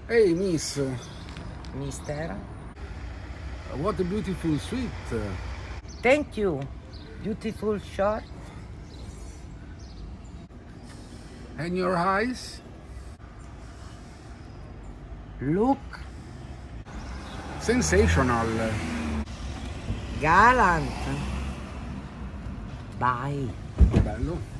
Hey, miss. Mister. What a beautiful suit. Thank you. Beautiful short. And your eyes? Look. Sensational. Galant. Bye. Bello.